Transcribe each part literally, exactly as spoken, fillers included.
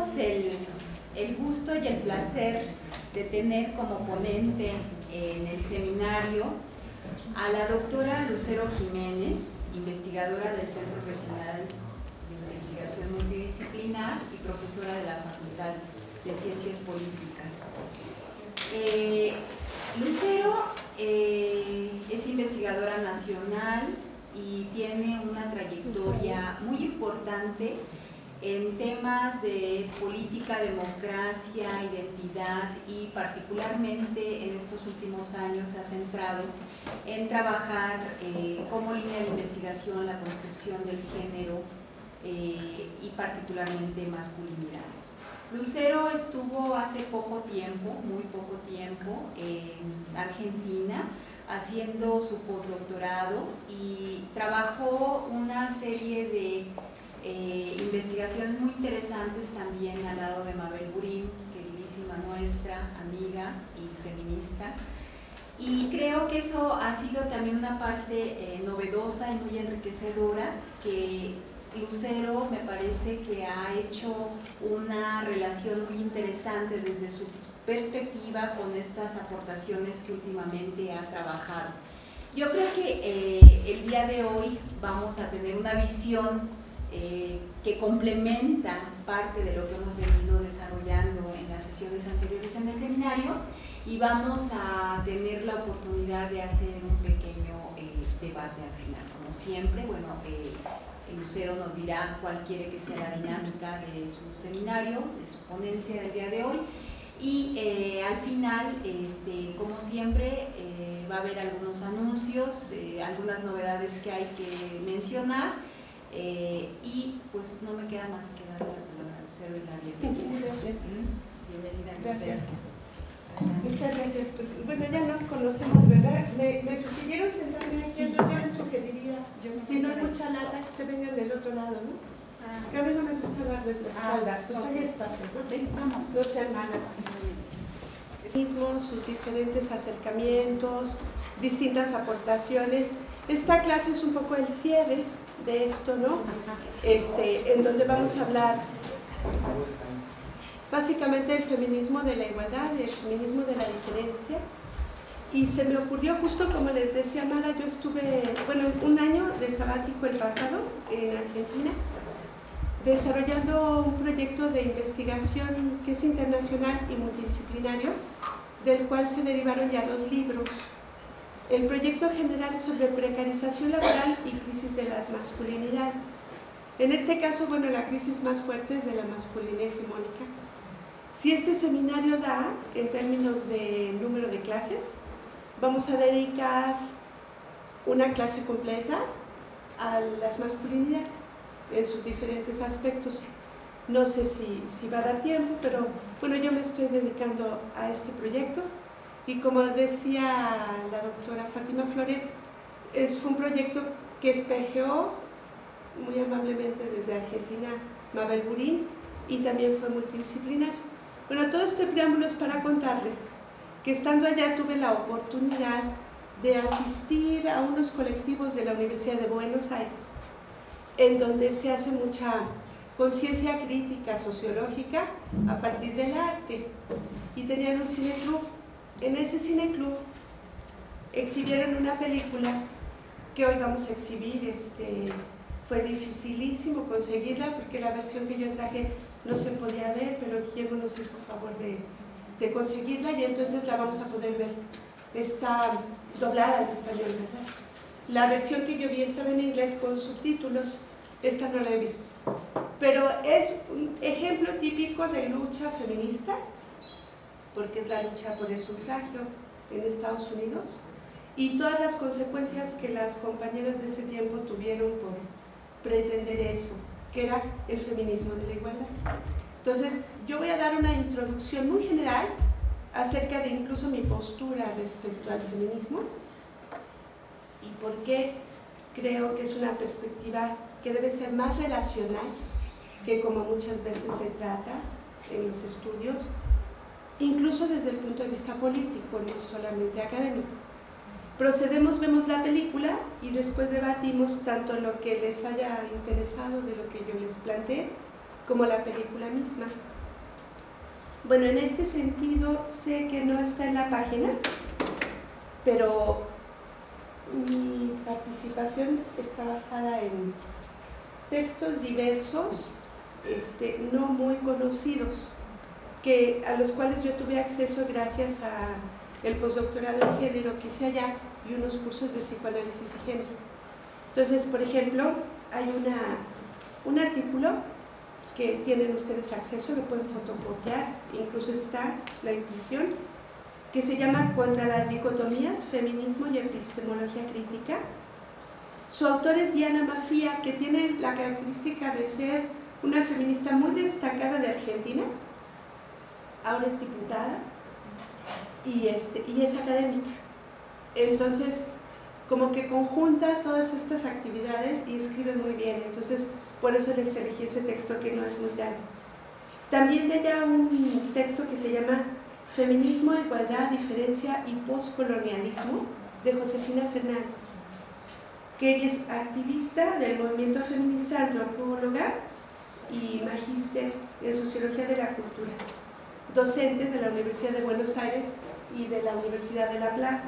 tenemos el, el gusto y el placer de tener como ponente en el seminario a la doctora Lucero Jiménez, investigadora del Centro Regional de Investigación Multidisciplinar y profesora de la Facultad de Ciencias Políticas. Eh, Lucero eh, es investigadora nacional y tiene una trayectoria muy importante en temas de política, democracia, identidad y particularmente en estos últimos años se ha centrado en trabajar eh, como línea de investigación la construcción del género eh, y particularmente masculinidad. Lucero estuvo hace poco tiempo, muy poco tiempo, en Argentina haciendo su postdoctorado y trabajó una serie de Eh, investigaciones muy interesantes también al lado de Mabel Burín, queridísima nuestra, amiga y feminista, y creo que eso ha sido también una parte eh, novedosa y muy enriquecedora, que Lucero me parece que ha hecho una relación muy interesante desde su perspectiva con estas aportaciones que últimamente ha trabajado. Yo creo que eh, el día de hoy vamos a tener una visión Eh, que complementa parte de lo que hemos venido desarrollando en las sesiones anteriores en el seminario, y vamos a tener la oportunidad de hacer un pequeño eh, debate al final. Como siempre, bueno, eh, Lucero nos dirá cuál quiere que sea la dinámica de su seminario, de su ponencia del día de hoy, y eh, al final, este, como siempre, eh, va a haber algunos anuncios, eh, algunas novedades que hay que mencionar. Eh, y pues no me queda más que darle la palabra a Lucero y la bienvenida. Bienvenida, Lucero. Muchas gracias. Pues, bueno, ya nos conocemos, ¿verdad? Me, me sugirieron sentarme aquí, sí. Yo les sugeriría, yo si no hay mucha lata, que se vengan del otro lado, ¿no? Ah. A mí no me gusta darles la espalda, ah, pues okay. Hay espacio, ¿no? ¿Sí? Vamos. Dos hermanas. Mismos, sus diferentes acercamientos, distintas aportaciones. Esta clase es un poco el cierre de esto, ¿no? Este, en donde vamos a hablar básicamente del feminismo de la igualdad, del feminismo de la diferencia, y se me ocurrió, justo como les decía Mara, yo estuve, bueno, un año de sabático el pasado en Argentina, desarrollando un proyecto de investigación que es internacional y multidisciplinario, del cual se derivaron ya dos libros. El proyecto general es sobre precarización laboral y crisis de las masculinidades. En este caso, bueno, la crisis más fuerte es de la masculinidad hegemónica. Si este seminario da, en términos de número de clases, vamos a dedicar una clase completa a las masculinidades en sus diferentes aspectos. No sé si, si va a dar tiempo, pero bueno, yo me estoy dedicando a este proyecto. Y como decía la doctora Fátima Flores, es, fue un proyecto que espejeó muy amablemente desde Argentina Mabel Burín, y también fue multidisciplinar. Bueno, todo este preámbulo es para contarles que estando allá tuve la oportunidad de asistir a unos colectivos de la Universidad de Buenos Aires, en donde se hace mucha conciencia crítica sociológica a partir del arte, y tenían un cineclub. En ese cineclub exhibieron una película que hoy vamos a exhibir. Este, fue dificilísimo conseguirla porque la versión que yo traje no se podía ver, pero Guillermo nos hizo favor de, de conseguirla, y entonces la vamos a poder ver. Está doblada al español, ¿verdad? La versión que yo vi estaba en inglés con subtítulos, esta no la he visto. Pero es un ejemplo típico de lucha feminista, porque es la lucha por el sufragio en Estados Unidos, y todas las consecuencias que las compañeras de ese tiempo tuvieron por pretender eso, que era el feminismo de la igualdad. Entonces, yo voy a dar una introducción muy general acerca de incluso mi postura respecto al feminismo y por qué creo que es una perspectiva que debe ser más relacional, que como muchas veces se trata en los estudios, incluso desde el punto de vista político, no solamente académico. Procedemos, vemos la película y después debatimos tanto lo que les haya interesado de lo que yo les planteé, como la película misma. Bueno, en este sentido sé que no está en la página, pero mi participación está basada en textos diversos, este, no muy conocidos, que, a los cuales yo tuve acceso gracias al postdoctorado en género que hice allá y unos cursos de psicoanálisis y género. Entonces, por ejemplo, hay una, un artículo que tienen ustedes acceso, lo pueden fotocopiar, incluso está la impresión, que se llama Contra las dicotomías, feminismo y epistemología crítica. Su autor es Diana Mafía, que tiene la característica de ser una feminista muy destacada de Argentina, ahora es diputada y, este, y es académica. Entonces, como que conjunta todas estas actividades y escribe muy bien, entonces por eso les elegí ese texto que no es muy grande. También de ella un texto que se llama Feminismo, Igualdad, Diferencia y Postcolonialismo, de Josefina Fernández, que ella es activista del movimiento feminista, antropóloga y magíster en Sociología de la Cultura, docente de la Universidad de Buenos Aires y de la Universidad de La Plata.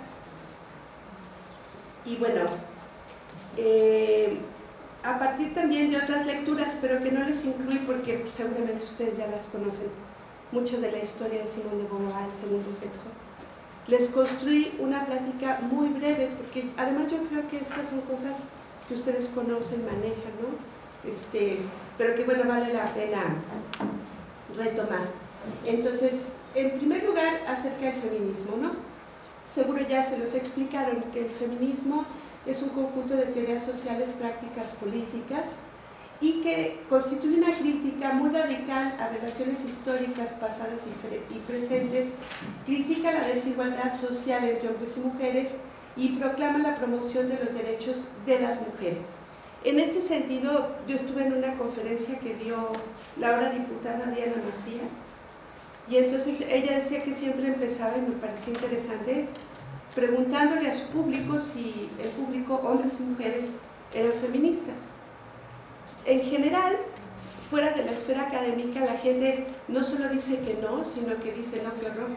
Y bueno, eh, a partir también de otras lecturas, pero que no les incluí porque seguramente ustedes ya las conocen, mucho de la historia de Simone de Beauvoir, el segundo sexo, les construí una plática muy breve, porque además yo creo que estas son cosas que ustedes conocen, manejan, ¿no? Este, pero que bueno, vale la pena retomar. Entonces, en primer lugar, acerca del feminismo, ¿no? Seguro ya se los explicaron que el feminismo es un conjunto de teorías sociales, prácticas, políticas, y que constituye una crítica muy radical a relaciones históricas pasadas y presentes, critica la desigualdad social entre hombres y mujeres y proclama la promoción de los derechos de las mujeres. En este sentido, yo estuve en una conferencia que dio la ahora diputada Diana Mafía, y entonces ella decía que siempre empezaba, y me parecía interesante, preguntándole a su público si el público, hombres y mujeres, eran feministas. En general, fuera de la esfera académica, la gente no solo dice que no, sino que dice no, qué horror,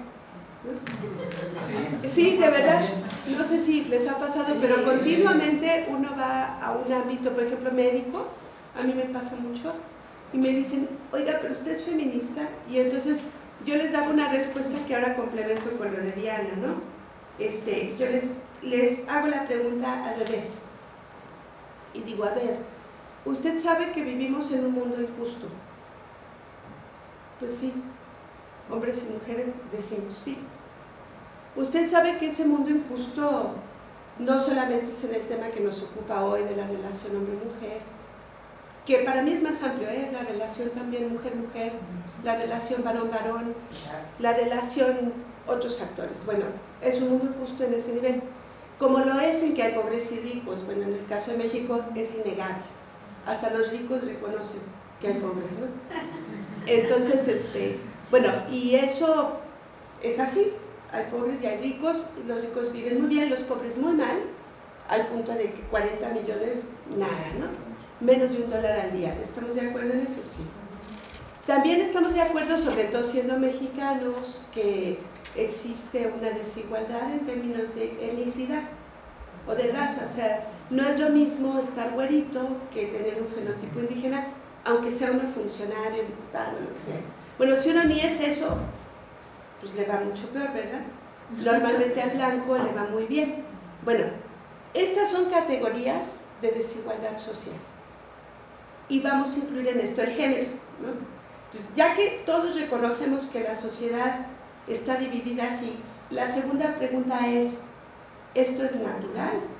¿no? Sí, de verdad, no sé si les ha pasado, pero continuamente uno va a un ámbito, por ejemplo, médico, a mí me pasa mucho, y me dicen, oiga, pero usted es feminista, y entonces yo les daba una respuesta que ahora complemento con lo de Diana, ¿no? Este, yo les, les hago la pregunta al revés, y digo, a ver, ¿usted sabe que vivimos en un mundo injusto? Pues sí, hombres y mujeres decimos sí. ¿Usted sabe que ese mundo injusto no solamente es en el tema que nos ocupa hoy de la relación hombre-mujer, que para mí es más amplio, ¿eh? La relación también mujer-mujer, la relación varón-varón, la relación, otros factores. Bueno, es un mundo injusto en ese nivel, como lo es en que hay pobres y ricos. Bueno, en el caso de México es innegable. Hasta los ricos reconocen que hay pobres, ¿no? Entonces, este, bueno, y eso es así, hay pobres y hay ricos, y los ricos viven muy bien, los pobres muy mal, al punto de que cuarenta millones, nada, ¿no? Menos de un dólar al día. ¿Estamos de acuerdo en eso? Sí. También estamos de acuerdo, sobre todo siendo mexicanos, que existe una desigualdad en términos de etnicidad o de raza, o sea, no es lo mismo estar güerito que tener un fenotipo indígena, aunque sea uno funcionario, diputado, lo que sea. Bueno, si uno ni es eso, pues le va mucho peor, ¿verdad? Normalmente al blanco le va muy bien. Bueno, estas son categorías de desigualdad social. Y vamos a incluir en esto el género, ¿no? Entonces, ya que todos reconocemos que la sociedad está dividida así, la segunda pregunta es, ¿esto es natural?